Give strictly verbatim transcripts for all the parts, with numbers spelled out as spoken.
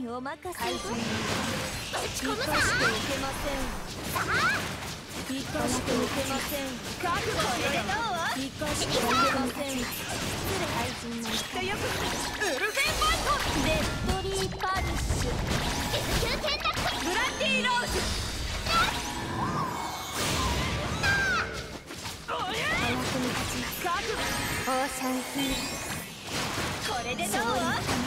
お任せ。 怪人打ち込むさ。していけません。さあ生かしていけません。覚悟しろよ。生かしていけません。怪人のきっとよくウルフェンファイト。デッドリーパニッシュ。救急転落。ブラッディーローズ。おや早くに立ち覚悟。オーシャンヒール。これでどう？暴れるぜ。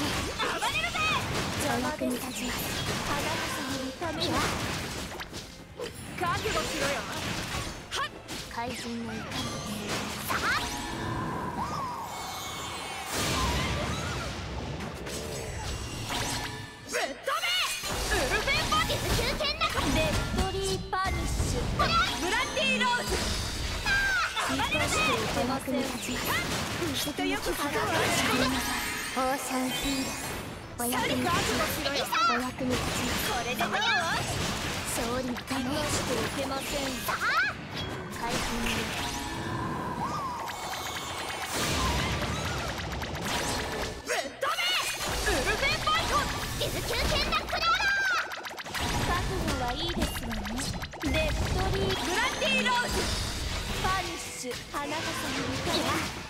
邪魔に立ちあなた様のためよ。覚悟しろよ。はっ怪人の怒り。さあぶっ飛べウルフェンボディ救急転落。デッドリーパニッシュ。ブラッディーローズ。暴れるぜ。おまくに立ちきっとよく覚悟しろ。オーシャンヒール。お役に立ちお役に立ちこれでどう？勝利のためしていけません。さあ怪人でぶっ飛べウルフェンファイト。救急転落ローラー。覚悟はいいですわね。デッドリーブラッディーローズ。パニッシュあなた様にため